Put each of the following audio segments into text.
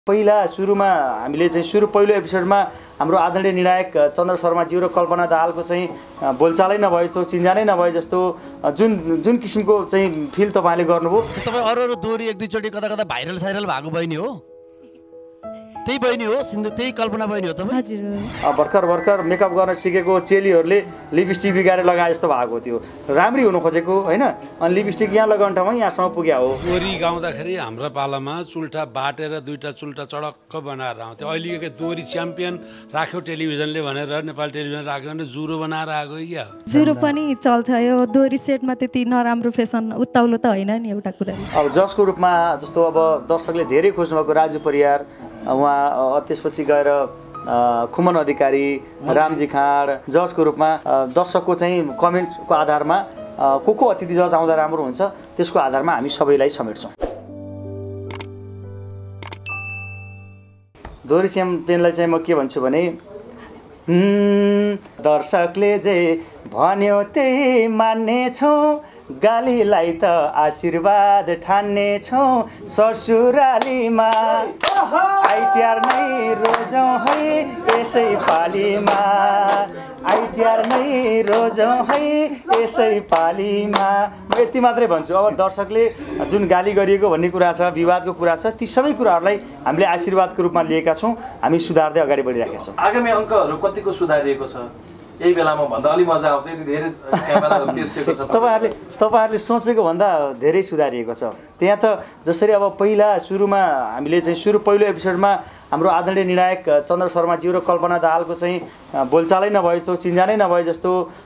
पहिला सुरुमा हामीले चाहिँ पहिलो एपिसोडमा हाम्रो आदरणीय निर्णायक चन्द्र शर्माज्यू र कल्पना दाहालको चाहिँ बोलचालै नभए जस्तो चिन्जानै नभए जस्तो जुन किसिमको चाहिँ फिल तपाईँले गर्नुभयो। तपाईँ अरू दोहोरी एक दुईचोटि कता कता भाइरल साइरल भएको बहिनी हो, त्यही बहिनी हो, सिन्धु त्यही कल्पना बहिनी हो तपाईँ? हजुर। भर्खर मेकअप गर्न सिकेको चेलीहरूले लिपस्टिक बिगारेर लगाए जस्तो भएको थियो। राम्री हुनु खोजेको होइन, अनि लिपस्टिक यहाँ लगाउने ठाउँमा यहाँसम्म पुग्या हो। दोहोरी गाउँदाखेरि हाम्रो पालामा चुल्ठा बाटेर दुईटा चुल्ठा चडक्क बनाएर आउँथ्यो। अहिलेको दोहोरी च्याम्पियन राख्यो टेलिभिजनले भनेर नेपाल टेलिभिजन राख्यो भने जुरो बनाएर आएको क्या जुरो पनि चल्छ। यो दोहोरी सेटमा त्यति नराम्रो फेसन उत्ताउलो त होइन नि एउटा कुरा। अब जजको रूपमा जस्तो अब दर्शकले धेरै खोज्नुभएको राजु परियार, उहाँ त्यसपछि गएर खुमन अधिकारी, रामजी खाँड जजको रूपमा दर्शकको चाहिँ कमेन्टको आधारमा को अतिथि जज आउँदा राम्रो हुन्छ त्यसको आधारमा हामी सबैलाई समेट्छौँ। दोहोरी च्याम्पियनलाई चाहिँ म के भन्छु भने दर्शकले जे भन्यो त्यही मान्नेछौँ, गालीलाई त आशीर्वाद ठान्नेछौँ। ससुरालीमा आइटिआर नै रोजौँ है यसै पालीमा, आइटिआर नै रोजौँ है यसै पालीमा। म यति मात्रै भन्छु। अब दर्शकले जुन गाली गरिएको भन्ने कुरा छ, विवादको कुरा छ, ती सबै कुराहरूलाई हामीले आशीर्वादको रूपमा लिएका छौँ। हामी सुधार्दै अगाडि बढिरहेका छौँ। आगामी अङ्कहरू कतिको सुधारिएको छ यही बेलामा भन्दा अलि मजा आउँछ? यदि धेरै क्यामेराहरू तिर्सेको छ तपाईँहरूले सोचेको भन्दा धेरै सुधारिएको छ। त्यहाँ त जसरी अब पहिला सुरुमा हामीले चाहिँ पहिलो एपिसोडमा हाम्रो आदरणीय निर्णायक चन्द्र शर्माज्यू र कल्पना दाहालको चाहिँ बोलचालै नभए जस्तो चिन्जानै नभए जस्तो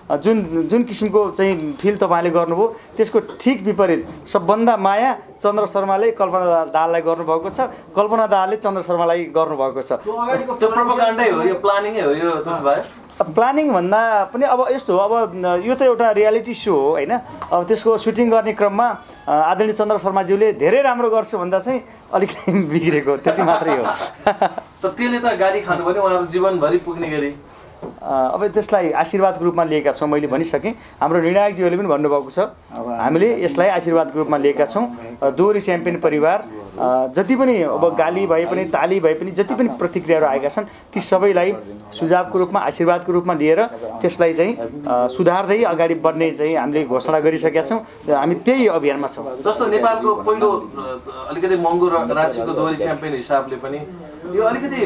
जुन किसिमको चाहिँ फिल तपाईँले गर्नुभयो त्यसको ठिक विपरीत सबभन्दा माया चन्द्र शर्माले कल्पना दाहाललाई गर्नुभएको छ, कल्पना दाहालले चन्द्र शर्मालाई गर्नुभएको छ। त्यो प्रोपोगन्डै हो, यो प्लानिङै हो यो? त्यसो भए प्लानिङ भन्दा पनि अब यस्तो हो, अब यो त एउटा रियालिटी सो हो होइन। अब त्यसको सुटिङ गर्ने क्रममा आदरणीय चन्द्र शर्माज्यूले धेरै राम्रो गर्छु भन्दा चाहिँ अलिकति बिग्रेको त्यति मात्रै हो। त त्यसले त गाली खानु पनि उहाँहरू जीवनभरि पुग्ने गरी अब त्यसलाई आशीर्वादको रूपमा लिएका छौँ। मैले भनिसकेँ, हाम्रो निर्णायकज्यूहरूले पनि भन्नुभएको छ हामीले यसलाई आशीर्वादको रूपमा लिएका छौँ। दोहोरी च्याम्पियन परिवार जति पनि अब गाली भए पनि ताली भए पनि जति पनि प्रतिक्रियाहरू आएका छन् ती सबैलाई सुझावको रूपमा आशीर्वादको रूपमा लिएर त्यसलाई चाहिँ सुधार्दै अगाडि बढ्ने चाहिँ हामीले घोषणा गरिसकेका छौँ। हामी त्यही अभियानमा छौँ। जस्तो नेपालको पहिलो अलिकति महँगो राशिको दोहोरी च्याम्पियन हिसाबले पनि यो अलिकति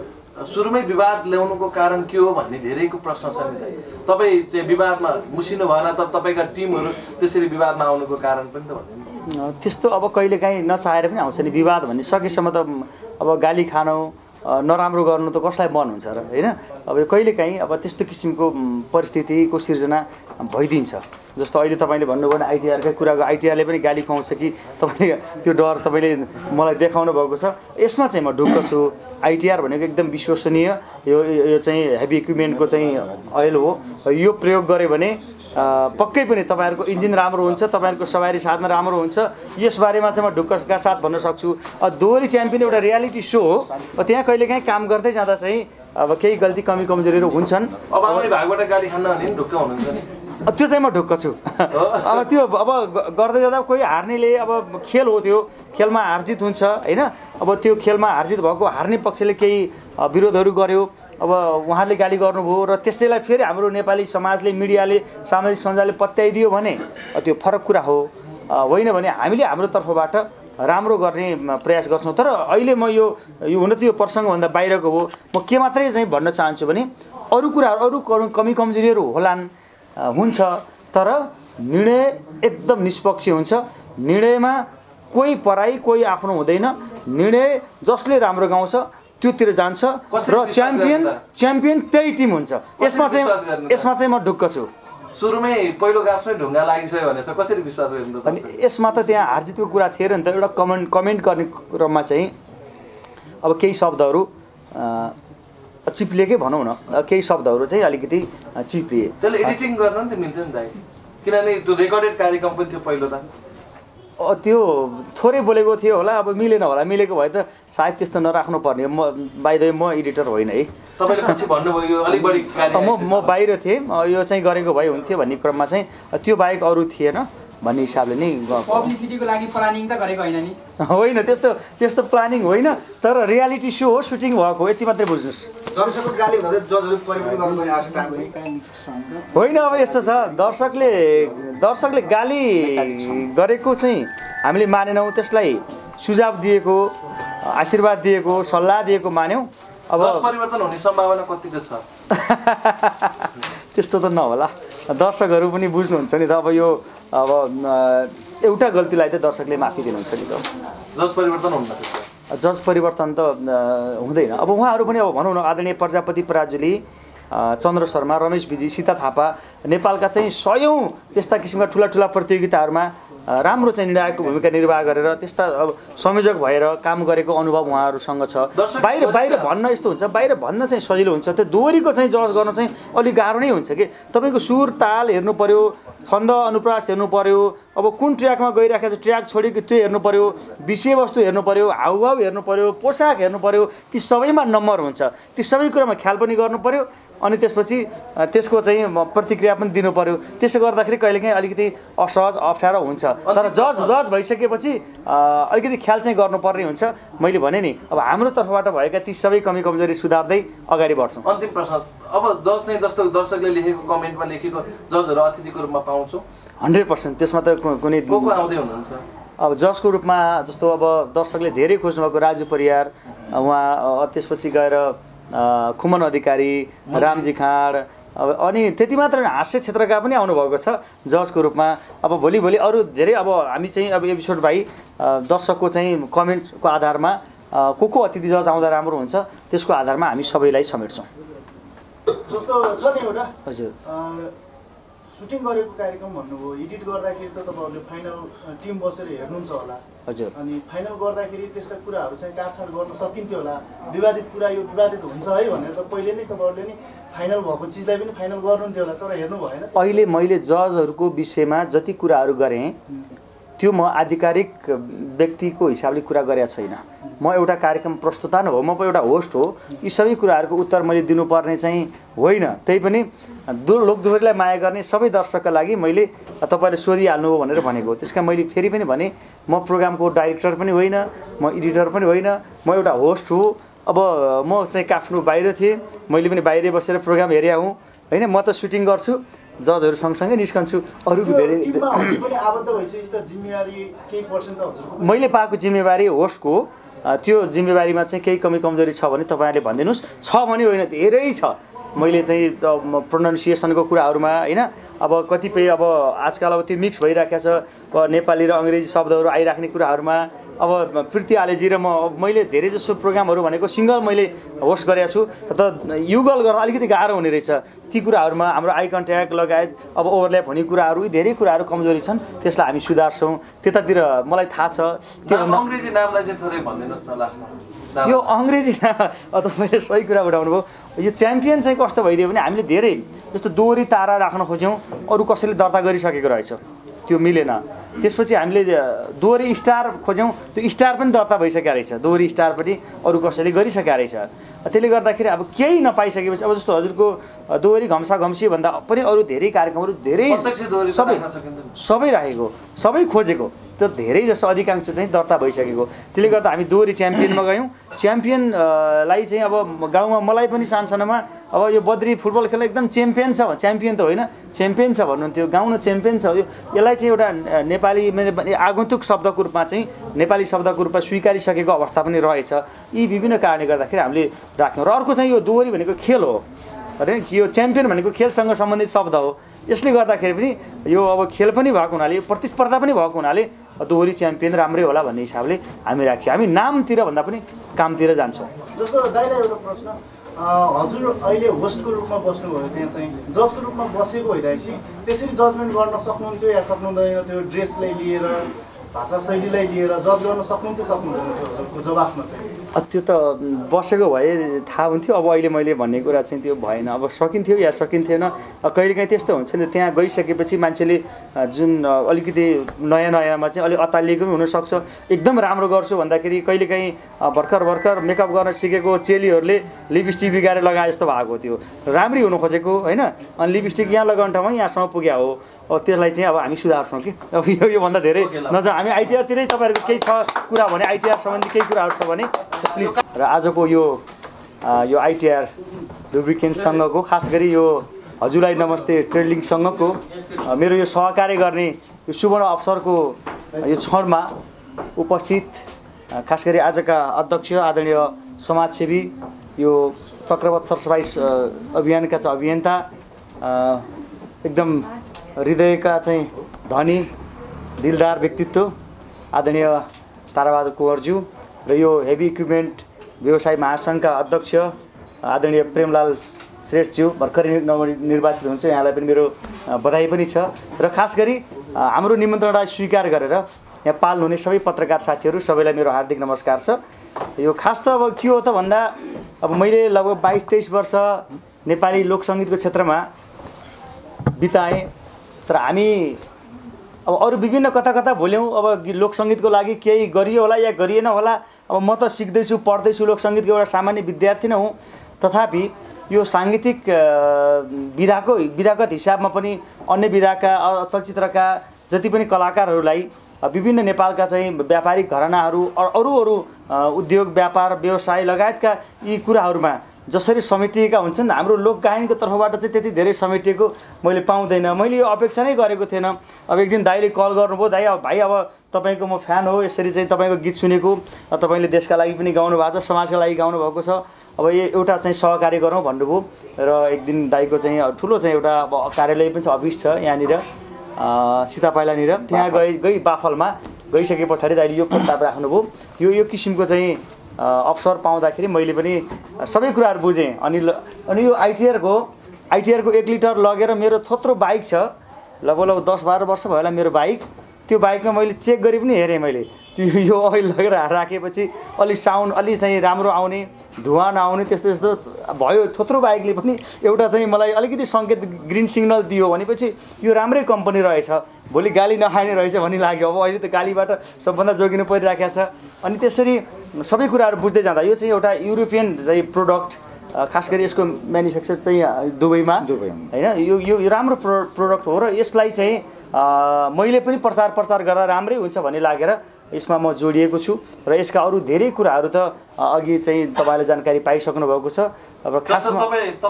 सुरुमै विवाद ल्याउनुको कारण के हो भन्ने धेरैको प्रश्न छ नि। तपाईँ चाहिँ विवादमा मुसिनु भएन त तपाईँका टिमहरू त्यसरी विवादमा आउनुको कारण पनि त भन्दैन? त्यस्तो अब कहिलेकाहीँ नचाहेर पनि आउँछ नि विवाद भन्ने। सकेसम्म त अब गाली खानु नराम्रो गर्नु त कसलाई मन हुन्छ र होइन। अब कहिलेकाहीँ अब त्यस्तो किसिमको परिस्थितिको सिर्जना भइदिन्छ। जस्तो अहिले तपाईँले भन्नुभयो भने आइटिआरकै कुराको आइटिआरले पनि गाली खुवाउँछ कि तपाईँले त्यो डर तपाईँले मलाई देखाउनु भएको छ। यसमा चाहिँ म ढुक्क छु। आइटिआर भनेको एकदम विश्वसनीय यो चाहिँ हेभी इक्विपमेन्टको चाहिँ ओइल हो। यो प्रयोग गऱ्यो भने पक्कै पनि तपाईँहरूको इन्जिन राम्रो हुन्छ, तपाईँहरूको सवारी साधन राम्रो हुन्छ। यसबारेमा चाहिँ म ढुक्कका साथ भन्न सक्छु। दोहोरी च्याम्पियन एउटा रियालिटी सो हो। त्यहाँ कहिलेकाहीँ काम गर्दै जाँदा चाहिँ अब केही गल्ती कमी कमजोरीहरू हुन्छन्। अब आउने भागबाट गाली खान भने ढुक्क हुनुहुन्छ नि? त्यो चाहिँ म ढुक्क छु। अब त्यो अब गर्दै जाँदा कोही हार्नेले अब खेल हो, त्यो खेलमा हारजित हुन्छ होइन। अब त्यो खेलमा हारजित भएको हार्ने पक्षले केही विरोधहरू गर्यो, अब उहाँले गाली गर्नुभयो र त्यसैलाई फेरि हाम्रो नेपाली समाजले मिडियाले सामाजिक सञ्जालले पत्याइदियो भने त्यो फरक कुरा हो। होइन भने हामीले हाम्रो तर्फबाट राम्रो गर्ने प्रयास गर्छौँ। तर अहिले म यो हुन त यो प्रसङ्गभन्दा बाहिरको हो। म के मात्रै चाहिँ भन्न चाहन्छु भने अरू कुराहरू अरू कमी कमजोरीहरू होलान्, हुन्छ, तर निर्णय एकदम निष्पक्ष हुन्छ। निर्णयमा कोही पराई कोही आफ्नो हुँदैन। निर्णय जसले राम्रो गाउँछ त्योतिर जान्छ र च्याम्पियन त्यही टिम हुन्छ। यसमा चाहिँ म ढुक्क छु। सुरुमै पहिलो गाँसमै ढुङ्गा लागिसक्यो भने चाहिँ कसरी विश्वास गर्नु त? अनि यसमा त त्यहाँ हारजितको कुरा थिएन नि त। एउटा कमेन्ट गर्ने क्रममा चाहिँ अब केही शब्दहरू चिप्लिएकै भनौँ न, केही शब्दहरू चाहिँ अलिकति चिप्लिए। त्यसले एडिटिङ गर्न नि त मिल्थ्यो नि दाइ, किनभने त्यो रेकर्डेड कार्यक्रम पनि थियो पहिलो त। त्यो थोरै बोलेको थियो होला, अब मिलेन होला। मिलेको भए त सायद त्यस्तो नराख्नु पर्ने। म बाइ द वे म एडिटर होइन है। तपाईँले पछि भन्नुभयो अलिक बढी म बाहिर थिएँ, यो चाहिँ गरेको भए हुन्थ्यो भन्ने क्रममा चाहिँ त्यो बाहेक अरू थिएन। भन्ने हिसाबले नै पब्लिसिटीको लागि प्लानिङ त गरेको होइन नि होइन त्यस्तो प्लानिङ होइन तर रियालिटी सो हो सुटिङ भएको यति मात्रै बुझ्नुहोस् दर्शकको गाली हुँदा जजहरू परिवर्तन गर्नुपर्ने आवश्यकता होइन अब यस्तो छ दर्शकले गाली गरेको चाहिँ हामीले मानेनौँ त्यसलाई सुझाव दिएको आशीर्वाद दिएको सल्लाह दिएको मान्यौँ अब परिवर्तन हुने सम्भावना कतिको छ त्यस्तो त नहोला दर्शकहरू पनि बुझ्नुहुन्छ नि त अब यो अब एउटा गल्तीलाई त दर्शकले माफी दिनुहुन्छ नि त जज परिवर्तन हुन्न जज परिवर्तन त हुँदैन अब उहाँहरू पनि अब भनौँ न आदरणीय प्रजापति पराजुली चन्द्र शर्मा रमेश विजी सीता थापा नेपालका चाहिँ सयौँ त्यस्ता किसिमका ठुला प्रतियोगिताहरूमा राम्रो चाहिँ निर्णायकको भूमिका निर्वाह गरेर त्यस्ता अब संयोजक भएर काम गरेको अनुभव उहाँहरूसँग छ बाहिर भन्न यस्तो हुन्छ बाहिर भन्न चाहिँ सजिलो हुन्छ त्यो दोहोरीको चाहिँ जज गर्न चाहिँ अलिक गाह्रो नै हुन्छ कि तपाईँको सुर ताल हेर्नु पर्यो छन्द अनुप्रास हेर्नु पर्यो अब कुन ट्र्याकमा गइराखेको छ ट्र्याक छोडेको त्यो हेर्नु पर्यो विषयवस्तु हेर्नु पर्यो हाउभाव हेर्नु पर्यो पोसाक हेर्नु पर्यो ती सबैमा नम्बर हुन्छ ती सबै कुरामा ख्याल पनि गर्नु पर्यो अनि त्यसपछि त्यसको चाहिँ प्रतिक्रिया पनि दिनु पर्यो त्यसो गर्दाखेरि कहिलेकाहीँ अलिकति असहज अप्ठ्यारो हुन्छ तर जज भइसकेपछि अलिकति ख्याल चाहिँ गर्नुपर्ने हुन्छ मैले भने नि अब हाम्रो तर्फबाट भएका ती सबै कमी कमजोरी सुधार्दै अगाडि बढ्छौँ अन्तिम प्रश्न अब जज चाहिँ जस्तो दर्शकले लेखेको कमेन्टमा लेखेको जजहरू अतिथिको रूपमा पाउँछौँ 100% त्यसमा त कुनै को आउँदै हुनुहुन्छ अब जजको रूपमा जस्तो अब दर्शकले धेरै खोज्नुभएको राजु परियार उहाँ त्यसपछि गएर खुमन अधिकारी रामजी खाँड अनि त्यति मात्र हास्य क्षेत्रका पनि आउनुभएको छ जजको रूपमा अब भोलि अरू धेरै अब हामी चाहिँ अब एपिसोड भाइ दर्शकको चाहिँ कमेन्टको आधारमा को अतिथि जज आउँदा राम्रो हुन्छ त्यसको आधारमा हामी सबैलाई समेट्छौँ जस्तो छ नि एउटा हजुर सुटिङ गरेको कार्यक्रम भन्नुभयो एडिट गर्दाखेरि त तपाईँहरूले फाइनल टिम बसेर हेर्नुहुन्छ होला हजुर अनि फाइनल गर्दाखेरि त्यस्ता कुराहरू चाहिँ काटछाट गर्न सकिन्थ्यो होला विवादित कुरा यो विवादित हुन्छ है भनेर त पहिले नै तपाईँहरूले नि फाइनल भएको चिजलाई पनि फाइनल गर्नुहुन्थ्यो होला तर हेर्नु भएन अहिले मैले जजहरूको विषयमा जति कुराहरू गरेँ त्यो म आधिकारिक व्यक्तिको हिसाबले कुरा गरेको छैन म एउटा कार्यक्रम प्रस्तुता न हो म एउटा होस्ट हो यी सबै कुराहरूको उत्तर मैले दिनुपर्ने चाहिँ होइन त्यही पनि लोकदोहोरीलाई माया गर्ने सबै दर्शकका लागि मैले तपाईँले सोधिहाल्नु हो भनेर भनेको त्यसका मैले फेरि पनि भने म प्रोग्रामको डाइरेक्टर पनि होइन म एडिटर पनि होइन म एउटा होस्ट हो अब म चाहिँ काठमाडौँ बाहिर थिएँ मैले पनि बाहिरै बसेर प्रोग्राम हेरेँ हुँ होइन म त सुटिङ गर्छु जजहरू सँगसँगै निस्कन्छु अरूको धेरै मैले पाएको जिम्मेवारी होस्टको त्यो जिम्मेवारीमा चाहिँ केही कमी कमजोरी छ भने तपाईँहरूले भनिदिनुहोस् छ भने होइन धेरै छ मैले चाहिँ प्रोनाउन्सिएसनको कुराहरूमा होइन अब कतिपय अब आजकल अब त्यो मिक्स भइराखेको छ नेपाली र अङ्ग्रेजी शब्दहरू आइराख्ने कुराहरूमा अब प्रीति आलेजी र मैले धेरै जसो प्रोग्रामहरू भनेको सिङ्गल मैले होस्ट गरेको छु त युगल गर्न अलिकति गाह्रो हुने रहेछ ती कुराहरूमा हाम्रो आई कन्ट्याक्ट लगायत अब ओभरल्याप हुने कुराहरू यी धेरै कुराहरू कमजोरी छन् त्यसलाई हामी सुधार्छौँ त्यतातिर मलाई थाहा छ त्यो अङ्ग्रेजी नामलाई चाहिँ थोरै भनिदिनुहोस् न लास्टमा यो अङ्ग्रेजी तपाईँले सही कुरा उठाउनु भयो यो च्याम्पियन चाहिँ कस्तो भइदियो भने हामीले धेरै जस्तो दोहोरी तारा राख्न खोज्यौँ अरू कसैले दर्ता गरिसकेको रहेछ त्यो मिलेन त्यसपछि हामीले दोहोरी स्टार खोज्यौँ त्यो स्टार पनि दर्ता भइसकेको रहेछ दोहोरी स्टार पनि अरू कसैले गरिसकेको रहेछ त्यसले गर्दाखेरि अब केही नपाइसकेपछि अब जस्तो हजुरको दोहोरी घम्सा घम्सी भन्दा पनि अरू धेरै कार्यक्रमहरू धेरै सबै राखेको सबै खोजेको त्यो धेरै जस्तो अधिकांश चाहिँ दर्ता भइसकेको त्यसले गर्दा हामी दोहोरी च्याम्पियनमा गयौँ च्याम्पियनलाई चाहिँ अब गाउँमा मलाई पनि सानसानोमा अब यो बद्री फुटबल खेल्न एकदम च्याम्पियन छ च्याम्पियन त होइन च्याम्पियन छ भन्नुहुन्थ्यो गाउँ न च्याम्पियन छ यसलाई चाहिँ एउटा नेपाली आगन्तुक शब्दको रूपमा चाहिँ नेपाली शब्दको रूपमा स्वीकारिसकेको अवस्था पनि रहेछ यी विभिन्न कारणले गर्दाखेरि हामीले राख्यौँ र अर्को चाहिँ यो दोहोरी भनेको खेल हो होइन यो च्याम्पियन भनेको खेलसँग सम्बन्धित शब्द हो यसले गर्दाखेरि पनि यो अब खेल पनि भएको हुनाले प्रतिस्पर्धा पनि भएको हुनाले दोहोरी च्याम्पियन राम्रै होला भन्ने हिसाबले हामी राख्यौँ हामी नामतिर भन्दा पनि कामतिर जान्छौँ जस्तो दाइलाई एउटा प्रश्न हजुर अहिले होस्टको रूपमा बस्नुभयो त्यहाँ चाहिँ जजको रूपमा बसेको भइरहेपछि त्यसरी जजमेन्ट गर्न सक्नुहुन्थ्यो या सक्नुहुँदैन त्यो ड्रेसलाई लिएर भाषा शैलीलाई लिएर जज गर्न सक्नुहुन्थ्यो सक्नुहुँदैन थियो हजुरको जवाफमा चाहिँ? त्यो त बसेको भए थाहा हुन्थ्यो। अब अहिले मैले भन्ने कुरा चाहिँ त्यो भएन। अब सकिन्थ्यो या सकिन्थेन, कहिलेकाहीँ त्यस्तो हुन्छ नि। त्यहाँ गइसकेपछि मान्छेले जुन अलिकति नयाँ नयाँमा चाहिँ अलिक अत्तालिएको पनि हुनसक्छ। एकदम राम्रो गर्छु भन्दाखेरि कहिलेकाहीँ भर्खर मेकअप गर्न सिकेको चेलीहरूले लिपस्टिक बिगारेर लगाए जस्तो भएको थियो। राम्रै हुनु खोजेको होइन, अनि लिपस्टिक यहाँ लगाउने ठाउँमा यहाँसम्म पुग्या हो। अब त्यसलाई चाहिँ अब हामी सुधार्छौँ कि अब योभन्दा धेरै नजाउँ हामी। आइटिआरतिरै तपाईँहरूको केही छ कुरा भने, आइटिआर सम्बन्धी केही कुराहरू छ भने प्लिज। र आजको यो आइटिआर लुब्रिकेन्टसँगको खास गरी यो हजुरलाई नमस्ते ट्रेडिङसँगको मेरो यो सहकार्य गर्ने यो सुवर्ण अवसरको यो क्षणमा उपस्थित खास गरी आजका अध्यक्ष आदरणीय समाजसेवी, यो चक्रवत सरसफाइ अभियानका चाहिँ अभियन्ता, एकदम हृदयका चाहिँ धनी दिलदार व्यक्तित्व आदरणीय ताराबहादुर कुँवरज्यू, र यो हेभी इक्विपमेन्ट व्यवसाय महासङ्घका अध्यक्ष आदरणीय प्रेमलाल श्रेष्ठज्यू भर्खरै नवनिर्वाचित हुन्छ, यहाँलाई पनि मेरो बधाई पनि छ। र खास गरी हाम्रो निमन्त्रणालाई स्वीकार गरेर यहाँ पाल्नुहुने सबै पत्रकार साथीहरू सबैलाई मेरो हार्दिक नमस्कार छ। यो खास त अब के हो त भन्दा, अब मैले लगभग 22-23 वर्ष नेपाली लोकसङ्गीतको क्षेत्रमा बिताएँ। तर हामी अब अरू विभिन्न कता भोल्यौँ, अब लोकसङ्गीतको लागि केही गरियो होला या गरिएन होला। अब म त सिक्दैछु, पढ्दैछु, लोकसङ्गीतको एउटा सामान्य विद्यार्थी नै हुँ। तथापि यो साङ्गीतिक विधागत हिसाबमा पनि अन्य विधाका चलचित्रका जति पनि कलाकारहरूलाई विभिन्न नेपालका चाहिँ व्यापारिक घरानाहरू अरू उद्योग व्यापार व्यवसाय लगायतका यी कुराहरूमा जसरी समेटिएका हुन्छन्, हाम्रो लोकगायनको तर्फबाट चाहिँ त्यति धेरै समेटिएको मैले पाउँदैन। मैले यो अपेक्षा नै गरेको थिएन। अब एक दिन दाइले कल गर्नुभयो, दाइ अब भाइ अब तपाईँको म फ्यान हो, यसरी चाहिँ तपाईँको गीत सुनेको, तपाईँले देशका लागि पनि गाउनु भएको छ, समाजका लागि गाउनु भएको छ, अब यो एउटा चाहिँ सहकार्य गरौँ भन्नुभयो। र एक दिन दाइको चाहिँ ठुलो चाहिँ एउटा कार्यालय पनि छ, अफिस छ यहाँनिर सीतापाइलानिर, त्यहाँ गई बाफलमा गइसके पछाडि दाइले यो प्रस्ताव राख्नुभयो। यो किसिमको चाहिँ अवसर पाउँदाखेरि मैले पनि सबै कुराहरू बुझेँ। अनि यो आइटिआरको 1 लिटर लगेर मेरो थोत्रो बाइक छ, लगभग 10-12 वर्ष भयो होला मेरो बाइक। त्यो बाइकमा मैले चेक गरी पनि हेरेँ मैले, त्यो यो ओइल लगेर राखेपछि अलि साउन्ड अलि चाहिँ राम्रो आउने, धुवा नआउने त्यस्तो भयो। थोत्रो बाइकले पनि एउटा चाहिँ मलाई अलिकति सङ्केत ग्रिन सिग्नल दियो भनेपछि यो राम्रै कम्पनी रहेछ, भोलि गाली नखाने रहेछ भन्ने लाग्यो। अब अहिले त गालीबाट सबभन्दा जोगिनु परिराखेको छ। अनि त्यसरी सबै कुराहरू बुझ्दै जाँदा यो चाहिँ एउटा युरोपियन चाहिँ प्रोडक्ट, खास गरी यसको म्यानुफ्याक्चर चाहिँ दुबईमा होइन, यो राम्रो प्रोडक्ट हो। र यसलाई चाहिँ मैले पनि प्रचार गर्दा राम्रै हुन्छ भन्ने लागेर यसमा म जोडिएको छु। र यसका अरू धेरै कुराहरू त अघि चाहिँ तपाईँले जानकारी पाइसक्नु भएको छ। अब खासमा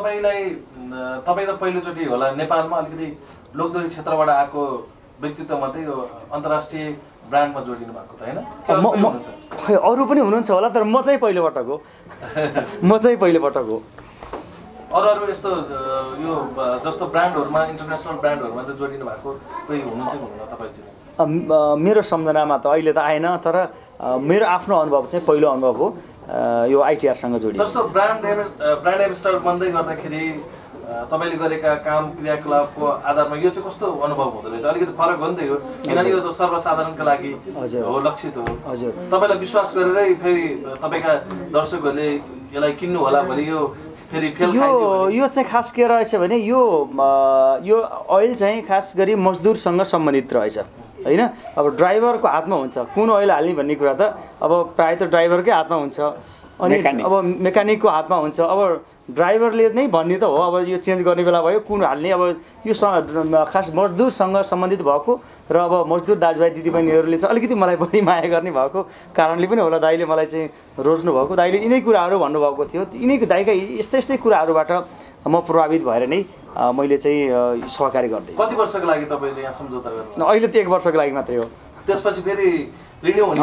तपाईँ त पहिलोचोटि होला नेपालमा अलिकति लोकदोरी क्षेत्रबाट आएको व्यक्तित्व मात्रै यो अन्तर्राष्ट्रिय ब्रान्डमा जोडिनु भएको त होइन? खै अरू पनि हुनुहुन्छ होला, तर म चाहिँ पहिलोपटक हो। अरू यस्तो यो जस्तो ब्रान्डहरूमा इन्टरनेसनल ब्रान्डहरूमा चाहिँ जोडिनु भएको कोही हुनुहुन्छ कि हुनुहुन्न तपाईँ? मेरो सम्झनामा त अहिले त आएन, तर मेरो आफ्नो अनुभव चाहिँ पहिलो अनुभव हो यो आइटिआरसँग जोडिएको। जस्तो ब्रान्ड एम्बेसडर बन्दै गर्दाखेरि तपाईँले गरेका काम क्रियाकलापको आधारमा यो चाहिँ कस्तो अनुभव हुँदो रहेछ? अलिकति फरक हो नि त यो, किनभने यो त सर्वसाधारणका लागि हो, लक्षित हो। हजुर, तपाईँलाई विश्वास गरेरै फेरि तपाईँका दर्शकहरूले यसलाई किन्नु होला भने यो फेरि यो चाहिँ खास के रहेछ भने यो ओइल चाहिँ खास गरी मजदुरसँग सम्बन्धित रहेछ होइन। अब ड्राइभरको हातमा हुन्छ कुन ओइल हाल्ने भन्ने कुरा त अब प्रायः त ड्राइभरकै हातमा हुन्छ, अनि अब मेकानिकको हातमा हुन्छ। अब ड्राइभरले नै भन्ने त हो, अब यो चेन्ज गर्ने बेला भयो कुन हाल्ने। अब यो खास मजदुरसँग सम्बन्धित भएको र अब मजदुर दाजुभाइ दिदीबहिनीहरूले चाहिँ अलिकति मलाई बढी माया गर्ने भएको कारणले पनि होला दाइले मलाई चाहिँ रोज्नु भएको। दाइले यिनै कुराहरू भन्नुभएको थियो, यिनै दाइका यस्तै कुराहरूबाट म प्रभावित भएर नै मैले चाहिँ सहकार्य गर्दै। कति वर्षको लागि तपाईँले यहाँ सम्झौता गर्नु? अहिले त 1 वर्षको लागि मात्रै हो, त्यसपछि फेरि रिन्यू हुने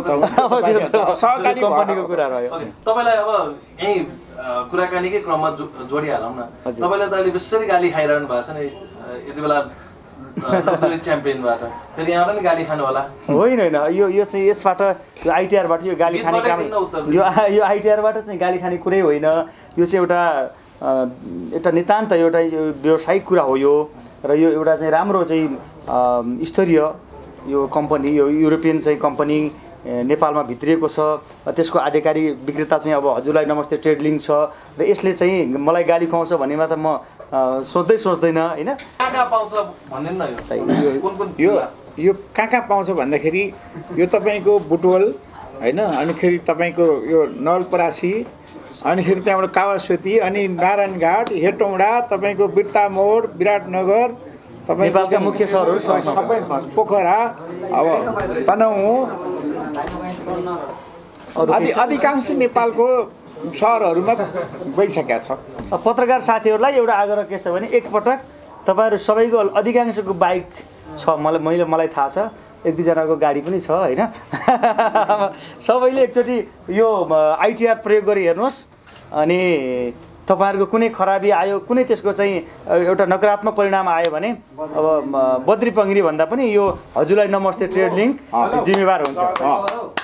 कम्पनीको कुरा रह्यो। तपाईँलाई अब यहीँ कुराकानीकै क्रममा जोडिहालौँ न, तपाईँलाई त अहिले बेसरी गाली खाइरहनु भएको छ नि यति बेला च्याम्पियनबाट, फेरि यहाँबाट नि गाली खानु होला? होइन, यो चाहिँ यसबाट यो आइटिआरबाट यो गाली खाने काम, यो आइटिआरबाट चाहिँ गाली खाने कुरै होइन। यो चाहिँ एउटा नितान्त एउटा व्यवसायिक कुरा हो यो, र यो एउटा चाहिँ राम्रो चाहिँ स्तरीय यो कम्पनी यो युरोपियन चाहिँ कम्पनी नेपालमा भित्रिएको छ त्यसको आधिकारिक विक्रेता चाहिँ अब हजुरलाई नमस्ते ट्रेड लिङ्क छ र यसले चाहिँ मलाई गाली खुवाउँछ भन्नेमा त म सोच्दैन होइन कहाँ पाउँछ भन्ने न यो कहाँ पाउँछ भन्दाखेरि यो तपाईँको बुटवल होइन अनिखेरि तपाईँको यो नवलपरासी अनिखेरि त्यहाँबाट कावासोती अनि नारायणघाट हेटौँडा तपाईँको बिर्ता मोड विराटनगर नेपालका मुख्य सहरहरू सबै पोखरा अब तनहुँ अधिकांश नेपालको सहरहरूमा गइसकेका छ। पत्रकार साथीहरूलाई एउटा आग्रह के छ भने एकपटक तपाईँहरू सबैको अधिकांशको बाइक छ मलाई थाहा छ 1-2जनाको गाडी पनि छ होइन सबैले एकचोटि यो आइटिआर प्रयोग गरी हेर्नुहोस् अनि तपाईँहरूको कुनै खराबी आयो कुनै त्यसको चाहिँ एउटा नकारात्मक परिणाम आयो भने अब बद्री पङ्ग्री भन्दा पनि यो हजुरलाई नमस्ते ट्रेड लिङ्क जिम्मेवार हुन्छ।